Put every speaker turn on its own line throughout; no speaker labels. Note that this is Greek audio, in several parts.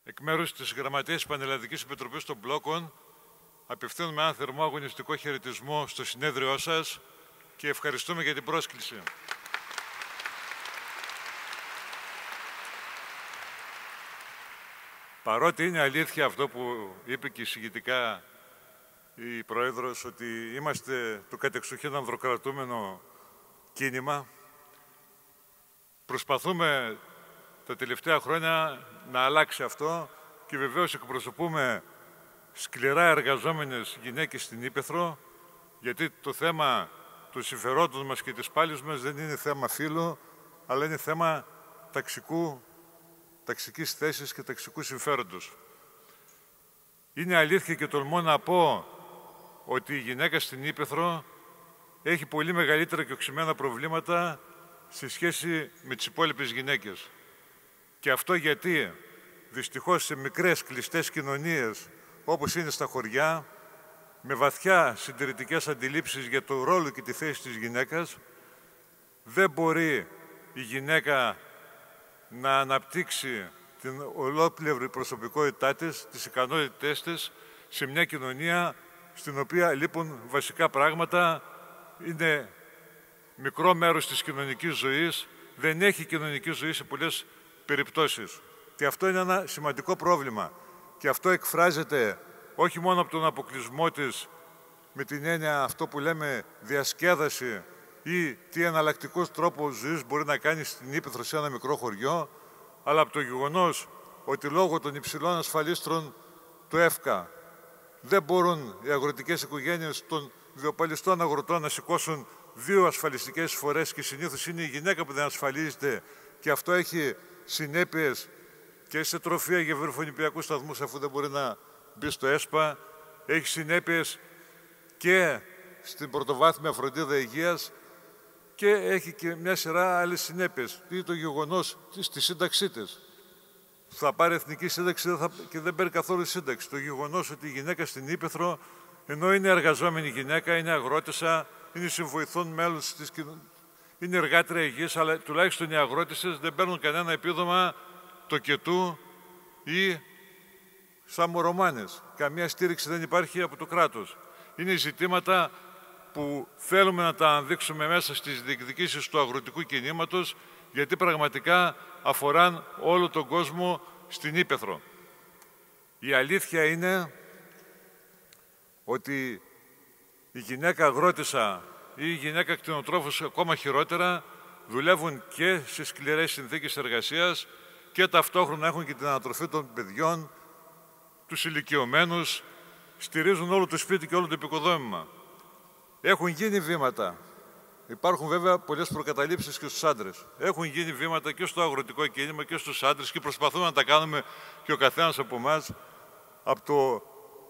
Εκ μέρους της Γραμματείας Πανελλαδικής Επιτροπής των Μπλόκων, απευθύνουμε ένα θερμό αγωνιστικό χαιρετισμό στο συνέδριό σας και ευχαριστούμε για την πρόσκληση. Παρότι είναι αλήθεια αυτό που είπε και εισηγητικά η Πρόεδρος, ότι είμαστε το κατεξοχήν ανδροκρατούμενο κίνημα, προσπαθούμε τα τελευταία χρόνια να αλλάξει αυτό και βεβαίως εκπροσωπούμε σκληρά εργαζόμενες γυναίκες στην Ύπαιθρο, γιατί το θέμα των συμφερόντων μας και της πάλης μας δεν είναι θέμα φύλου, αλλά είναι θέμα ταξικής θέσης και ταξικού συμφέροντος. Είναι αλήθεια και τολμώ να πω ότι η γυναίκα στην Ύπαιθρο έχει πολύ μεγαλύτερα και οξυμένα προβλήματα σε σχέση με τις υπόλοιπες γυναίκες. Και αυτό γιατί δυστυχώς σε μικρές κλειστές κοινωνίες όπως είναι στα χωριά, με βαθιά συντηρητικές αντιλήψεις για το ρόλο και τη θέση της γυναίκας, δεν μπορεί η γυναίκα να αναπτύξει την ολόκληρη προσωπικότητά της, τις ικανότητές της, σε μια κοινωνία στην οποία λείπουν βασικά πράγματα, είναι μικρό μέρος της κοινωνικής ζωής, δεν έχει κοινωνική ζωή σε πολλές περιπτώσεις. Και αυτό είναι ένα σημαντικό πρόβλημα. Και αυτό εκφράζεται όχι μόνο από τον αποκλεισμό της, με την έννοια αυτό που λέμε διασκέδαση ή τι εναλλακτικός τρόπος ζωής μπορεί να κάνει στην Ύπαιθρο σε ένα μικρό χωριό, αλλά από το γεγονός ότι λόγω των υψηλών ασφαλίστρων του ΕΦΚΑ δεν μπορούν οι αγροτικές οικογένειες των βιοπαλιστών αγροτών να σηκώσουν 2 ασφαλιστικές εισφορές και συνήθως είναι η γυναίκα που δεν ασφαλίζεται και αυτό έχει συνέπειες και σε τροφία για βρεφονιπιακούς σταθμούς αφού δεν μπορεί να μπει στο ΕΣΠΑ, έχει συνέπειες και στην πρωτοβάθμια φροντίδα υγείας και έχει και μια σειρά άλλες συνέπειες. Είναι το γεγονός στη σύνταξή της. Θα πάρει εθνική σύνταξη και δεν παίρνει καθόλου σύνταξη. Το γεγονός ότι η γυναίκα στην Ύπαιθρο, ενώ είναι εργαζόμενη γυναίκα, είναι αγρότησα, είναι συμβοηθών μέλος της κοινωνίας, είναι εργάτρια υγιής, αλλά τουλάχιστον οι αγρότησες δεν παίρνουν κανένα επίδομα τοκετού ή σαν μωρομάνες. Καμία στήριξη δεν υπάρχει από το κράτος. Είναι ζητήματα που θέλουμε να τα αναδείξουμε μέσα στις διεκδικήσεις του αγροτικού κινήματος, γιατί πραγματικά αφοράν όλο τον κόσμο στην Ύπαιθρο. Η αλήθεια είναι ότι η γυναίκα αγρότησα ή η γυναίκα κτηνοτρόφος ακόμα χειρότερα δουλεύουν και σε σκληρές συνθήκες εργασίας και ταυτόχρονα έχουν και την ανατροφή των παιδιών, τους ηλικιωμένους, στηρίζουν όλο το σπίτι και όλο το επικοδόμημα. Έχουν γίνει βήματα. Υπάρχουν βέβαια πολλές προκαταλήψεις και στους άντρες. Έχουν γίνει βήματα και στο αγροτικό κίνημα και στους άντρες και προσπαθούμε να τα κάνουμε και ο καθένας από εμάς από το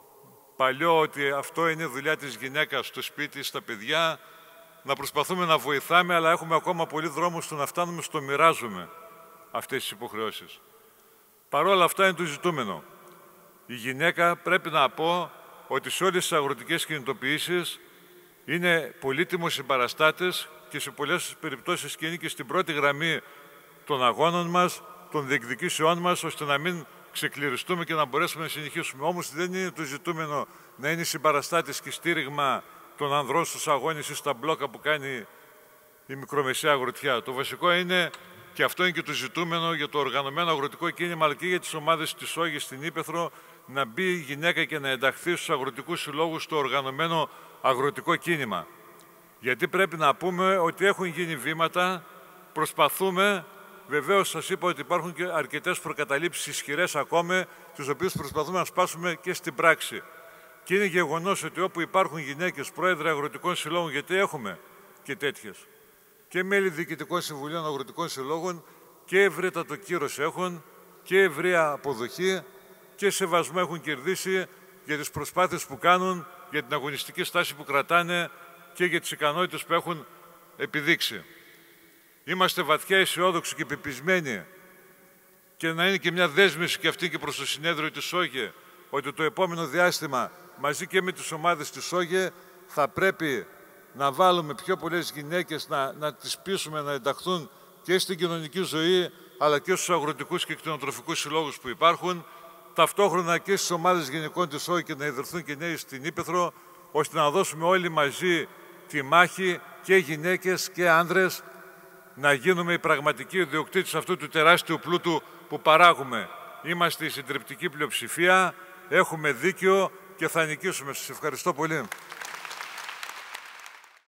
παλιό ότι αυτό είναι δουλειά της γυναίκας στο σπίτι, στα παιδιά, να προσπαθούμε να βοηθάμε, αλλά έχουμε ακόμα πολύ δρόμο στο να φτάνουμε στο μοιράζουμε αυτές τις υποχρεώσεις. Παρ' όλα αυτά είναι το ζητούμενο. Η γυναίκα πρέπει να πω ότι σε όλες τις αγροτικές κινητοποιήσεις είναι πολύτιμος συμπαραστάτης και σε πολλές περιπτώσεις και είναι και στην πρώτη γραμμή των αγώνων μας, των διεκδικήσεών μας, ώστε να μην ξεκληριστούμε και να μπορέσουμε να συνεχίσουμε. Όμως δεν είναι το ζητούμενο να είναι συμπαραστάτης και στήριγμα των ανδρών στους αγώνες ή στα μπλόκα που κάνει η μικρομεσαία αγροτιά. Το βασικό είναι, και αυτό είναι και το ζητούμενο για το οργανωμένο αγροτικό κίνημα, αλλά και για τις ομάδες της Όγης στην Ύπαιθρο, να μπει η γυναίκα και να ενταχθεί στους αγροτικούς συλλόγους στο οργανωμένο αγροτικό κίνημα. Γιατί πρέπει να πούμε ότι έχουν γίνει βήματα, προσπαθούμε. Βεβαίως σας είπα ότι υπάρχουν και αρκετές προκαταλήψεις ισχυρές ακόμα, τις οποίες προσπαθούμε να σπάσουμε και στην πράξη. Και είναι γεγονός ότι όπου υπάρχουν γυναίκες πρόεδροι αγροτικών συλλόγων, γιατί έχουμε και τέτοιες, και μέλη διοικητικών συμβουλίων αγροτικών συλλόγων, και ευρύτατο κύρος έχουν, και ευρεία αποδοχή, και σεβασμό έχουν κερδίσει για τις προσπάθειες που κάνουν, για την αγωνιστική στάση που κρατάνε και για τις ικανότητες που έχουν επιδείξει. Είμαστε βαθιά αισιόδοξοι και πεπισμένοι και να είναι και μια δέσμευση και αυτή και προς το συνέδριο της ΣΟΓΕ ότι το επόμενο διάστημα μαζί και με τις ομάδες της ΣΟΓΕ θα πρέπει να βάλουμε πιο πολλές γυναίκες, να τις πείσουμε να ενταχθούν και στην κοινωνική ζωή αλλά και στους αγροτικούς και κτηνοτροφικούς συλλόγους που υπάρχουν ταυτόχρονα και στις ομάδες γυναικών της ΟΗ και να ιδρυθούν και νέοι στην Ύπαιθρο, ώστε να δώσουμε όλοι μαζί τη μάχη, και γυναίκες και άνδρες, να γίνουμε οι πραγματικοί ιδιοκτήτες αυτού του τεράστιου πλούτου που παράγουμε. Είμαστε η συντριπτική πλειοψηφία, έχουμε δίκιο και θα νικήσουμε. Σας ευχαριστώ πολύ.